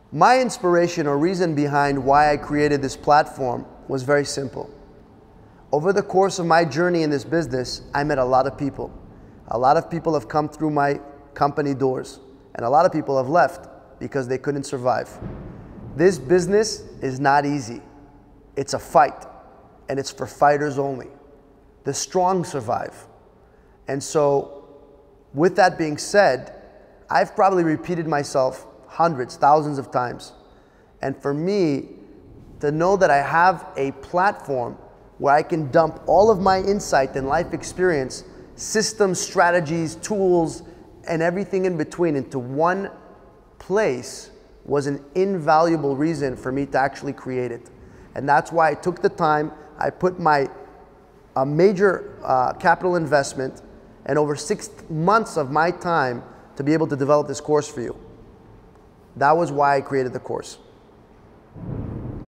My inspiration or reason behind why I created this platform was very simple. Over the course of my journey in this business, I met a lot of people. A lot of people have come through my company doors, and a lot of people have left because they couldn't survive. This business is not easy. It's a fight, and it's for fighters only. The strong survive. And so, with that being said, I've probably repeated myself hundreds, thousands of times. And for me, to know that I have a platform where I can dump all of my insight and life experience, systems, strategies, tools, and everything in between into one place was an invaluable reason for me to actually create it. And that's why I took the time, I put a major capital investment and over 6 months of my time to be able to develop this course for you. That was why I created the course.